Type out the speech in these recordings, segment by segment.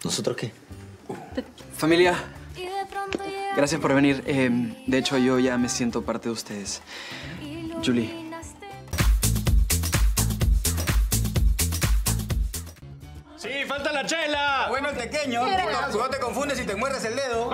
¿Nosotros qué? Familia, gracias por venir. De hecho, yo ya me siento parte de ustedes. Julie. ¡Sí, falta la chela! Bueno, el pequeño. No te confundes y te muerdes el dedo.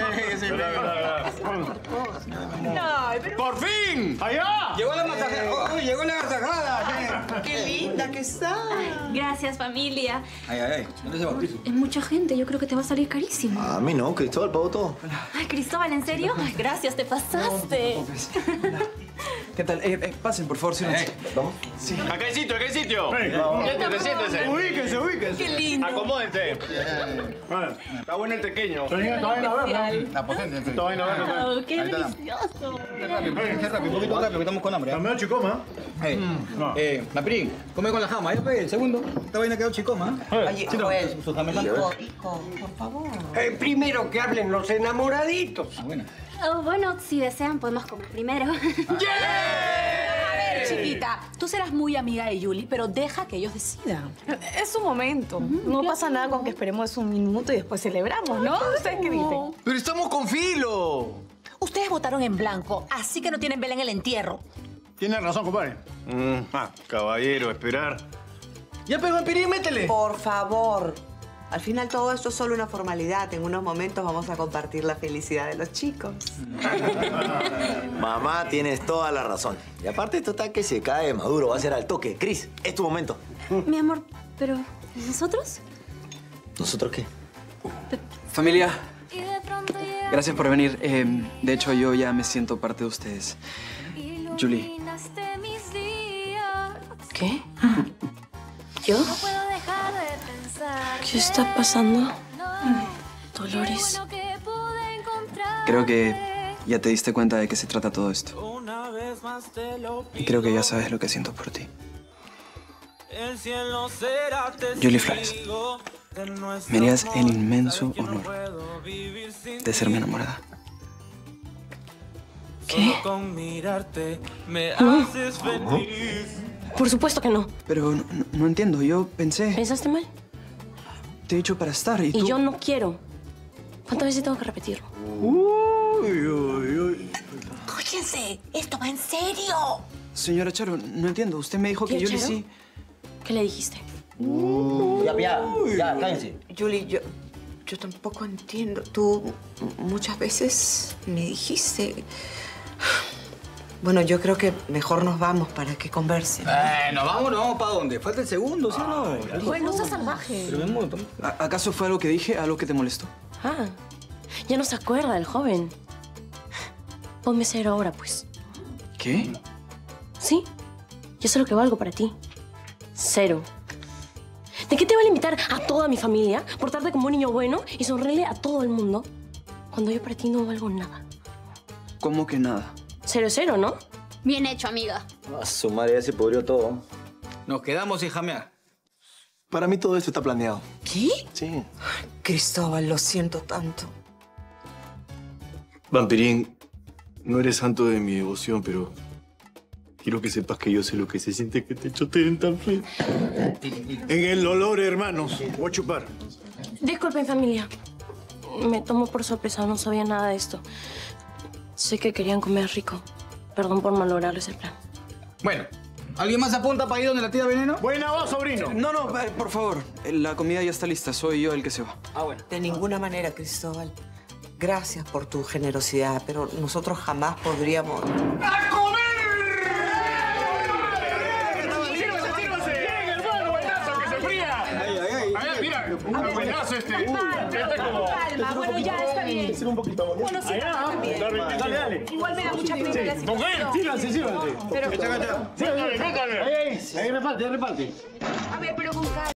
¡Por fin! ¡Allá! Llegó la masajada. Llegó la masajada. ¡Qué linda que está! Gracias, familia. Ay. ¿Dónde se bautizo? Es mucha gente, yo creo que te va a salir carísimo. A mí no, Cristóbal pagó todo. Ay, Cristóbal, ¿en serio? Ay, gracias, te pasaste. ¿Qué tal? Pasen, por favor, siéntense. ¿Vamos? Sí. Acá hay sitio, Siéntese, siéntese. Ubíquense. Qué lindo. Acomódense. Está bueno el pequeño. La potente. Oh, qué delicioso. Qué rápido, un poquito rápido, que estamos con hambre. Dame chicoma. Napirín, come con la jama. Ya, pues, el segundo. Esta vaina quedó chicoma. Oye, Joel, hijo, por favor. Primero que hablen los enamoraditos. Bueno. Oh, bueno, si desean, podemos comer primero. A ver, chiquita, tú serás muy amiga de Julie, pero deja que ellos decidan. Es su momento. No pasa nada con que esperemos un minuto y después celebramos, ¿no? ¿Ustedes qué dicen? ¡Pero estamos con filo! Ustedes votaron en blanco, así que no tienen vela en el entierro. Tienes razón, compadre. Caballero, esperar. Ya pegó el pirín, métele. Por favor. Al final todo esto es solo una formalidad. En unos momentos vamos a compartir la felicidad de los chicos. Mamá, tienes toda la razón. Y aparte, esto está que se cae maduro. Va a ser al toque. Cris, es tu momento. Mi amor, pero ¿nosotros? ¿Nosotros qué? Familia, gracias por venir. De hecho, yo ya me siento parte de ustedes. Julie. ¿Qué? ¿Yo? ¿Qué está pasando? Dolores. Creo que ya te diste cuenta de qué se trata todo esto. Y creo que ya sabes lo que siento por ti. Julie Flores, me harías el inmenso honor de ser mi enamorada. ¿Qué? No. Por supuesto que no. Pero no entiendo, yo pensé... ¿Pensaste mal? Te he dicho para estar y tú... Y yo no quiero. ¿Cuántas veces tengo que repetirlo? Cállense, esto va en serio. Señora Charo, no entiendo. Usted me dijo que ¿Qué, Julie Charo? sí... ¿Qué le dijiste? Ya, cállense. Julie, yo tampoco entiendo. Tú muchas veces me dijiste... Bueno, yo creo que mejor nos vamos para que conversen. Nos vamos para dónde. Falta el segundo, ¿sí o no? Bueno, no seas salvaje. Pero mi amor, ¿Acaso fue algo que dije, algo que te molestó? Ah, ya no se acuerda del joven. Ponme cero ahora, pues. ¿Qué? Sí, yo sé lo que valgo para ti. Cero. ¿De qué te vale invitar a toda mi familia, portarte como un niño bueno y sonreírle a todo el mundo cuando yo para ti no valgo nada? ¿Cómo que nada? 0-0, ¿no? Bien hecho, amiga. Su madre ya se pudrió todo. nos quedamos sin jamear. Para mí todo esto está planeado. ¿Qué? Sí. Cristóbal, lo siento tanto. Vampirín, no eres santo de mi devoción, pero quiero que sepas que yo sé lo que se siente que te choteen tan feo. En el olor, hermanos. Voy a chupar. Disculpen, familia. Me tomó por sorpresa, no sabía nada de esto. Sé que querían comer rico. Perdón por malograrles el plan. Bueno, ¿alguien más apunta para ir donde la tía Veneno? Buena va, sobrino. No, por favor. La comida ya está lista. Soy yo el que se va. Ah, bueno. De ninguna manera, Cristóbal. Gracias por tu generosidad, pero nosotros jamás podríamos... ¡A comer! ¡Sírvase! ¡Bien, hermano! ¡Buenazo, que se fría! ¡Ay, mira! ¡Buenazo este! Este como... Calma, bueno, ya está bien. Un poquito. Bueno, sí, también. Dale. Igual me da mucha pena la situación. Sírvanse. Pero, Ahí reparte. a ver, pero con calma.